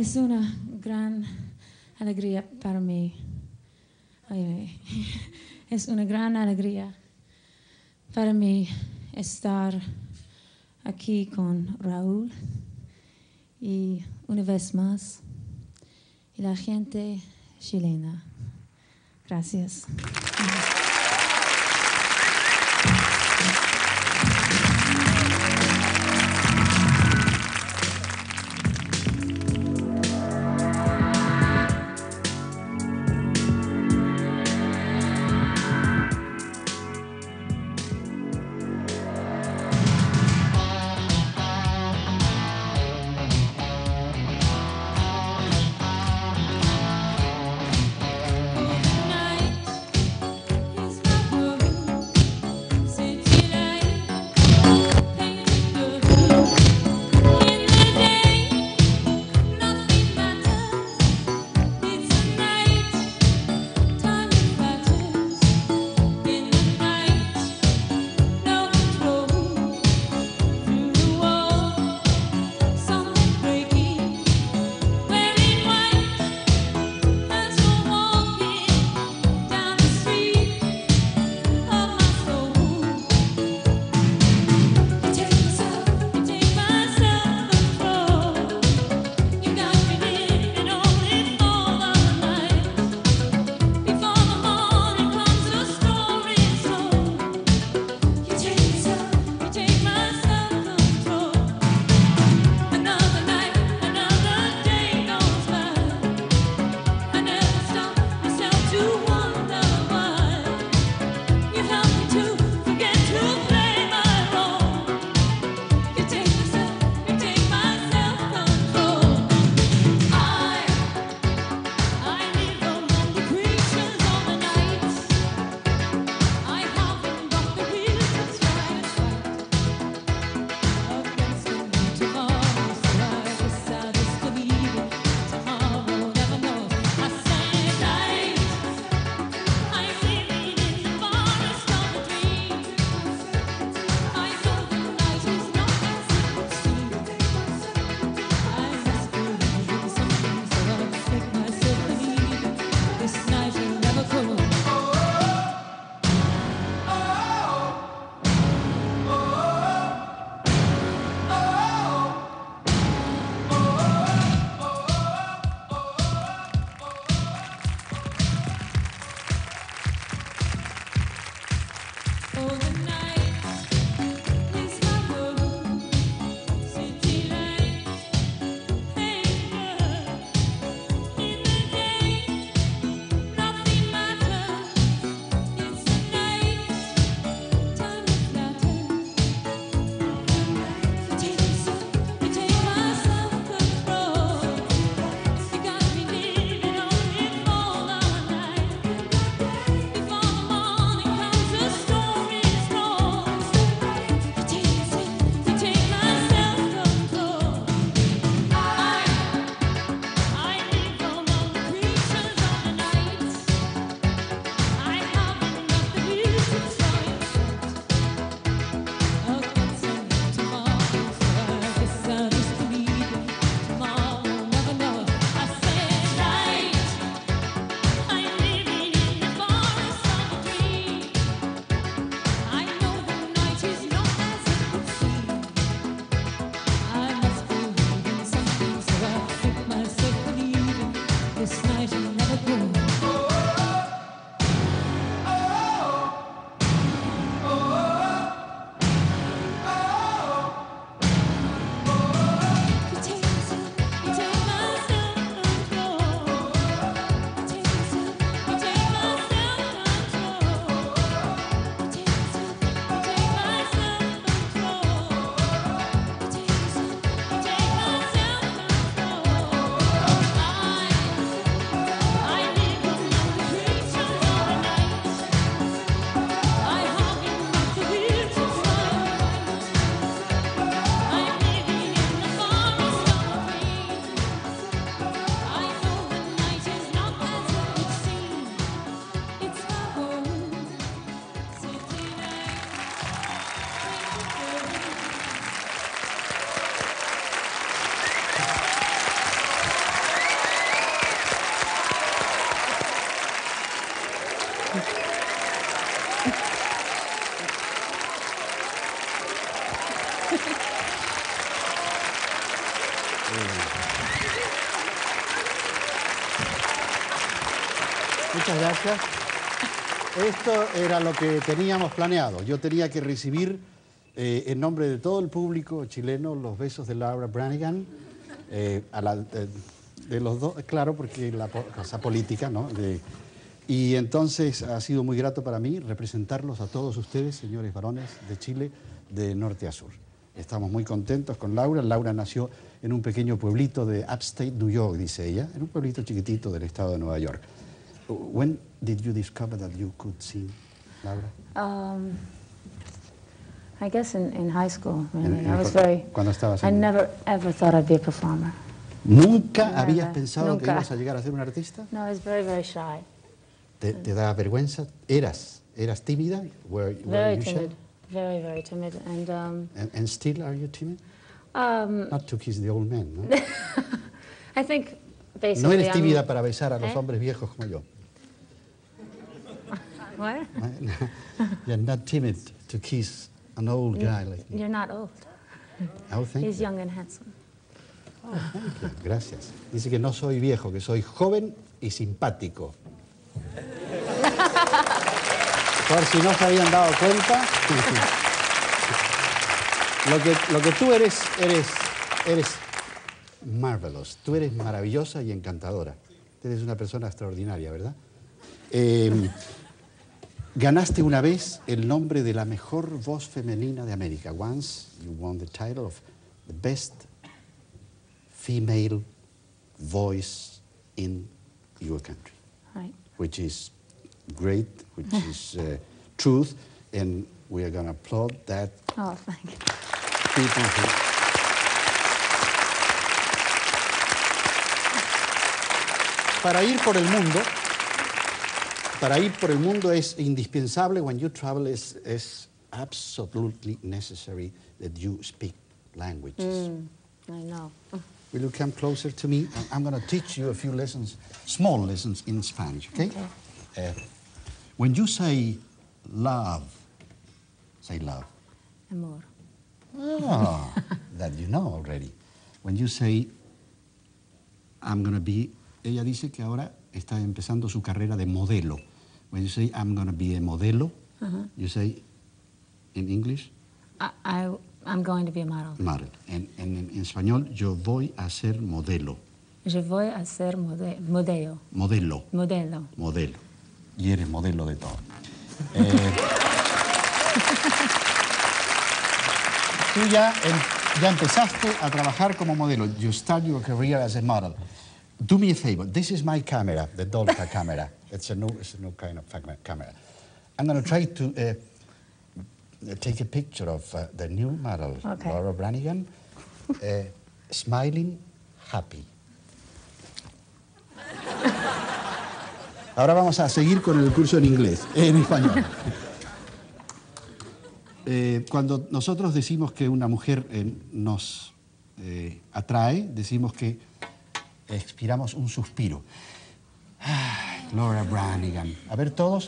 Es una gran alegría para mí. Es una gran alegría para mí estar aquí con Raúl y una vez más y la gente chilena. Gracias. Muchas gracias. Esto era lo que teníamos planeado. Yo tenía que recibir, en nombre de todo el público chileno, los besos de Laura Branigan, de los dos, claro, porque la cosa política, ¿no? Y entonces ha sido muy grato para mí representarlos a todos ustedes, señores varones de Chile, de norte a sur. Estamos muy contentos con Laura. Laura nació en un pequeño pueblito de Upstate New York, dice ella, en un pueblito chiquitito del estado de Nueva York. When did you discover that you could sing, Laura? I guess in high school, really. Cuando estabas I never ever thought I'd be a performer. ¿Nunca habías pensado que ibas a llegar a ser un artista? No, I was very, very shy. ¿Te da vergüenza? ¿Eras tímida? Very timid. Very, very timid. And still are you timid? Not to kiss the old men, ¿no? I think basically No eres tímida para besar a los hombres viejos como yo. What? You're not timid to kiss an old guy like me. You're not old. Oh, thank He's you. young and handsome. Oh, thank you. Gracias. Dice que no soy viejo, que soy joven y simpático. Por si no se habían dado cuenta, lo que tú eres marvelous. Tú eres maravillosa y encantadora. Eres una persona extraordinaria, ¿verdad? Ganaste una vez el nombre de la mejor voz femenina de América. Once you won the title of the best female voice in your country. Right. Which is great, which is truth, and we are going to applaud that. Oh, thank you. People who... Para ir por el mundo es indispensable, when you travel, is absolutely necessary that you speak languages. I know. Will you come closer to me? I'm going to teach you a few lessons, small lessons in Spanish, okay? When you say love, say love. Amor. Oh, that you know already. When you say, I'm going to be, ella dice que ahora está empezando su carrera de modelo. When you say, I'm going to be a modelo, you say, in English? I'm going to be a model. Model. En español, yo voy a ser modelo. Je voy a ser modelo. Modelo. Modelo. Modelo. Y eres modelo de todo. Tú ya empezaste a trabajar como modelo. You start your career as a model. Do me a favor. This is my camera, the Dolca camera. It's a new kind of camera. I'm going to try to take a picture of the new model, Okay. Laura Branigan, smiling, happy. Ahora vamos a seguir con el curso en inglés, en español. Cuando nosotros decimos que una mujer nos atrae, decimos que expiramos un suspiro. Ay, Laura Branigan. A ver todos.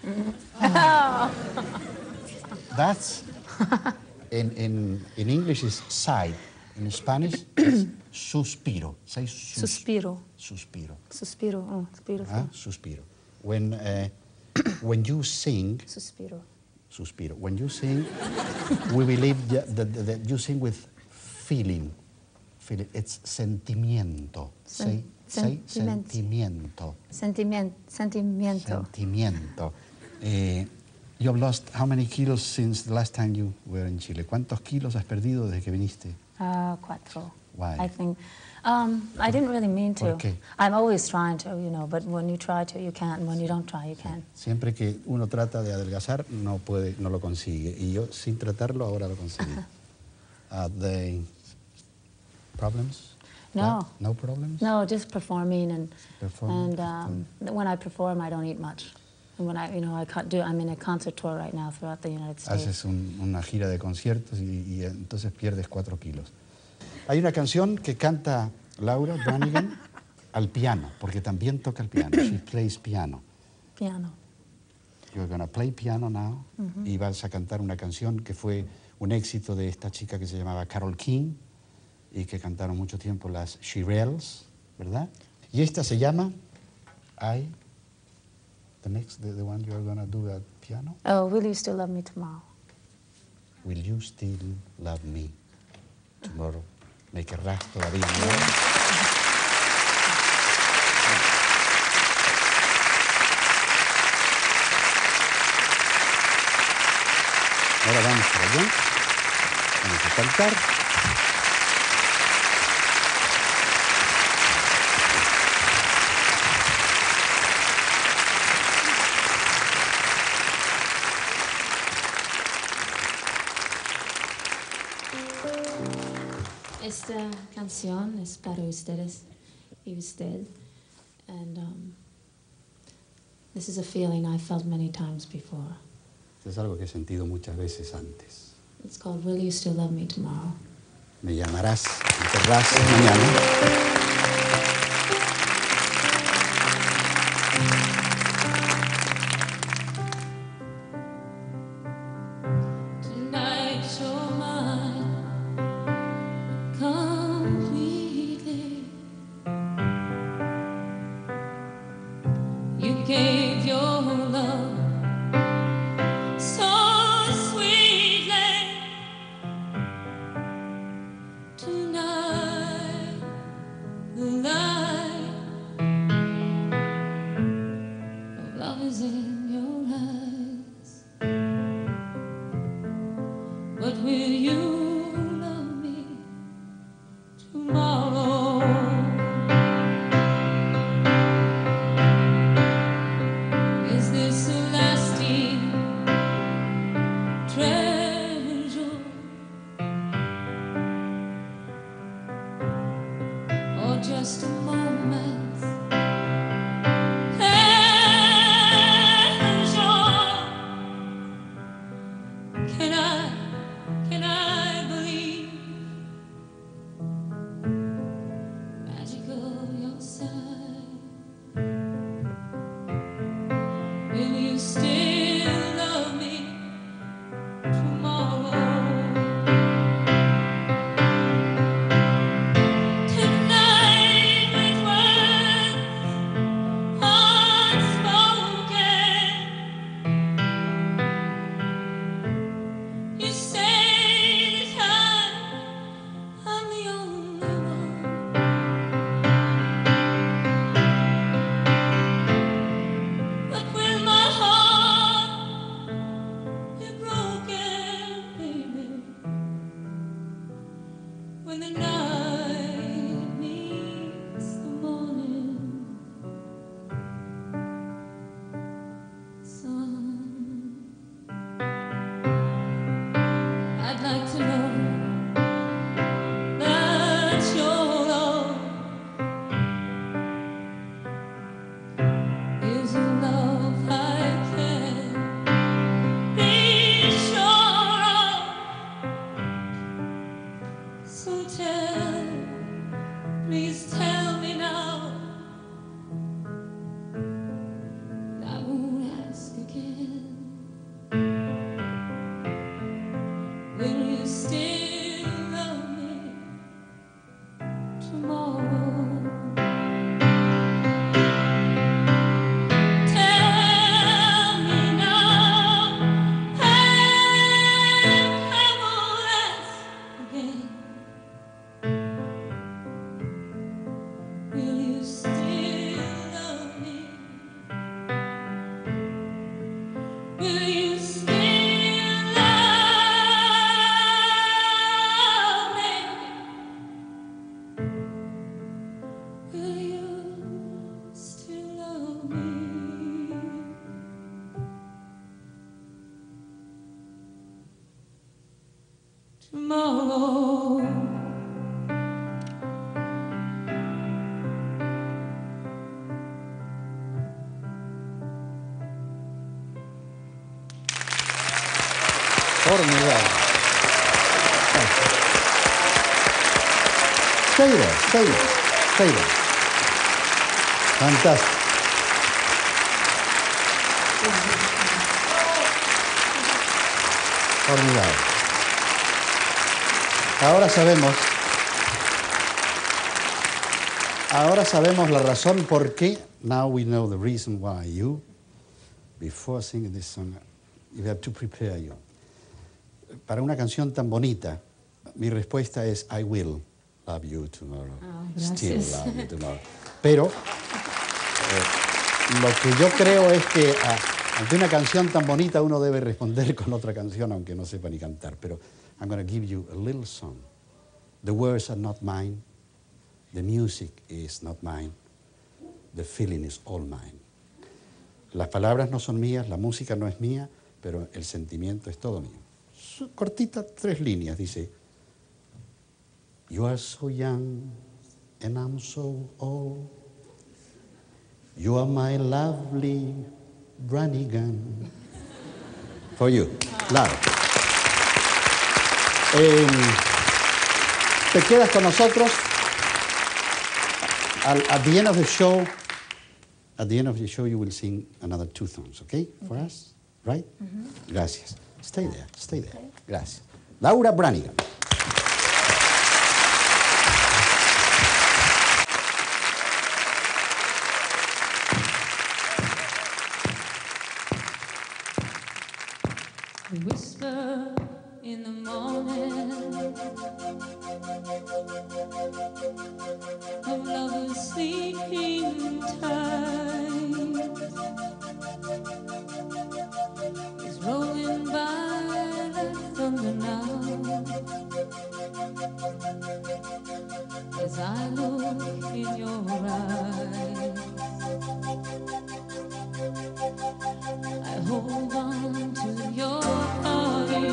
That's in English is sigh. In Spanish is suspiro. Say Suspiro. Suspiro. Suspiro. Oh, it's beautiful. Ah, suspiro. When you sing, Suspiro. suspiro. When you sing, we believe that you sing with feeling. Feeling. It's sentimiento. Say sentimiento. Sentimiento. Sentimiento. You've lost how many kilos since the last time you were in Chile? ¿Cuántos kilos has perdido desde que viniste? 4. Why? I think. I didn't really mean to. ¿Por qué? I'm always trying to, but when you try to, you can't. And when you don't try, you can. Siempre que uno trata de adelgazar, no lo consigue. Y yo, sin tratarlo, ahora lo conseguí. The problems? No. No problems? No, just performing and Performing. when I perform, I don't eat much. And when I'm in a concert tour right now throughout the United States. Haces una gira de conciertos y entonces pierdes 4 kilos. Hay una canción que canta Laura Branigan al piano, porque también toca el piano. She plays piano. Piano. You're going to play piano now. Y vas a cantar una canción que fue un éxito de esta chica que se llamaba Carole King y que cantaron mucho tiempo las Shirelles, ¿verdad? Y esta se llama I The next, the one you're going to do at piano? Oh, Will You Still Love Me Tomorrow? Will you still love me tomorrow? ¿Me querrás todavía mañana? Ahora vamos para allá. Vamos a saltar. Esta canción es para ustedes y usted. And this is a feeling I felt many times before. Es algo que he sentido muchas veces antes. It's called Will You Still Love Me Tomorrow? Me llamarás, me querrás mañana. Gave your love so sweetly. Tonight the light of love is in your eyes. But will you love me tomorrow? Just a moment, pleasure. Can I believe magical your side? Will you still love me tomorrow? When the night meets the morning sun, I'd like to know that your love is a love I can be sure of. So please tell me now, and I won't ask again. Will you still love me tomorrow? Tell me now, and I won't ask again. Will you still love me? Will you still love me? Will you still love me? Tomorrow. Formidable. Stay there. Fantástico. Formidable. Ahora sabemos la razón por qué. Now we know the reason why you before singing this song, you have to prepare you. Para una canción tan bonita, mi respuesta es I will love you tomorrow. Oh, Still gracias. love you tomorrow. Pero lo que yo creo es que ante una canción tan bonita uno debe responder con otra canción, aunque no sepa ni cantar. Pero I'm going to give you a little song. The words are not mine. The music is not mine. The feeling is all mine. Las palabras no son mías, la música no es mía, pero el sentimiento es todo mío. Cortita, 3 líneas, dice: You are so young and I'm so old. You are my lovely Brannigan. For you. Claro. Te quedas con nosotros. At the end of the show, you will sing another 2 songs, okay? For us, right? Gracias. Stay there. Okay. Gracias. Laura Brannigan. Whisper in the morning of lovers sleeping tight is rolling by like thunder now as I look in your eyes. I hold on to your body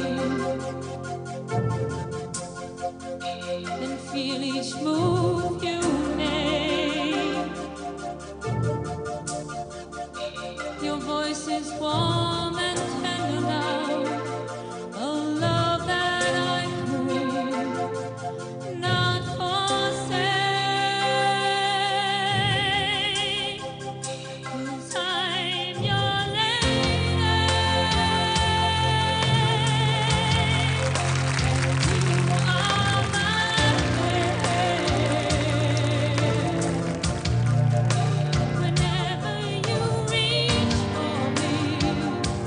and feel each move you make. Your voice is warm and tender now, a love that I crave, not forsake. 'Cause I'm your lady. You are my whenever you reach for me,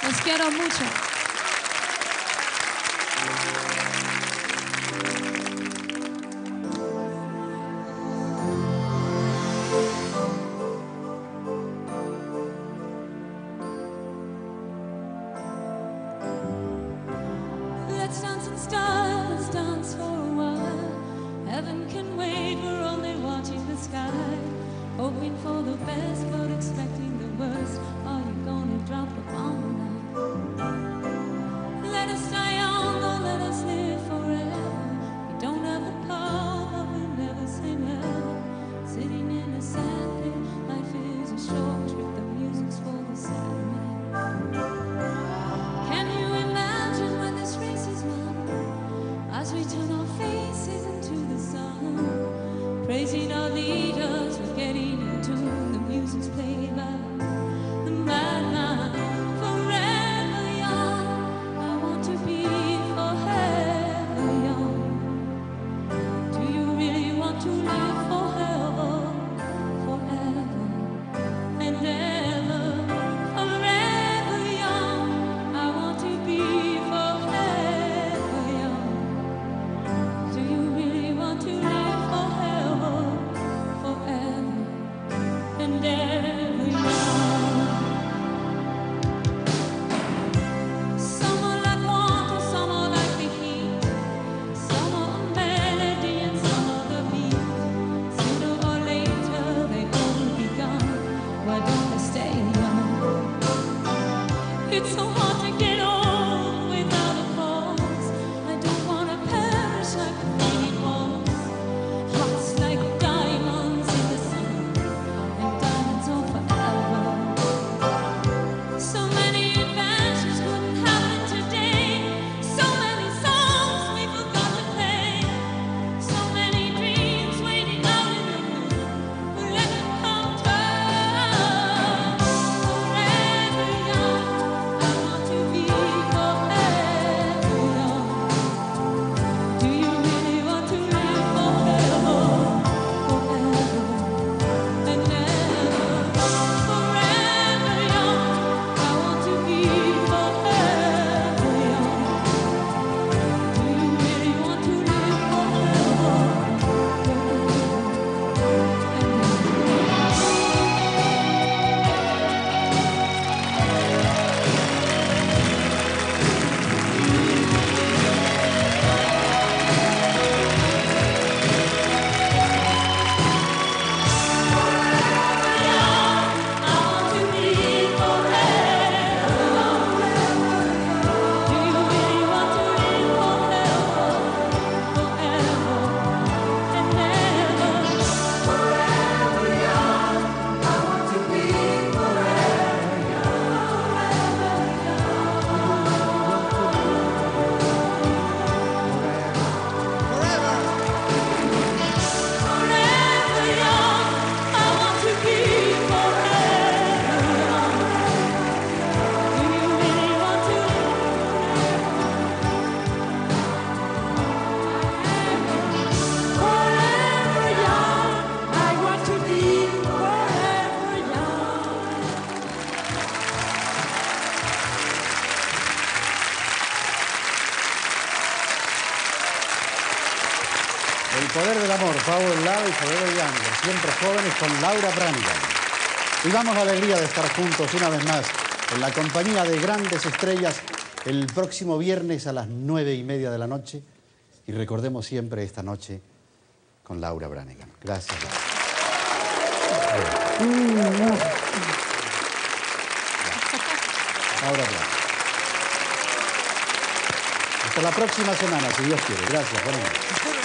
Los quiero mucho. Let's dance in style, let's dance for a while. Heaven can wait, we're only watching the sky. Hoping for the best, but expecting the worst. Are you gonna drop the bomb now? Let us die young, or let us live forever. We don't have the power, but we'll never say never. Sitting in a sandpit, life is a short trip. The music's for the sad man. Can you imagine when this race is won? As we turn our faces into the sun, praising our leaders, we're getting in tune. The music's played by the madman. Forever young, I want to be forever young. Do you really want to live forever, forever and ever? Forever young, I want to be forever young. Do you really want to live forever, forever and ever young? Some are like water, some are like the heat. Some are a melody and some are the beat. Sooner or later they all will be gone. Why don't they stay young? It's so hard to get old without a cause. I don't want to perish like a faded rose. Hearts like diamonds in the sun, and diamonds are forever. So many adventures couldn't happen today. So many songs we forgot to play. So many dreams waiting out in the blue. We'll let them come true. Forever young, I want to be forever young. Do you really want to live forever, forever and ever? Forever young, I want to be forever young. Do you really want to live forever, El poder del amor, Power Love y Forever Younger, siempre jóvenes con Laura Branigan. Vivamos la alegría de estar juntos una vez más en la compañía de grandes estrellas el próximo viernes a las 9:30 de la noche. Y recordemos siempre esta noche con Laura Branigan. Gracias. Laura Branigan. Hasta la próxima semana, si Dios quiere. Gracias, buenas noches.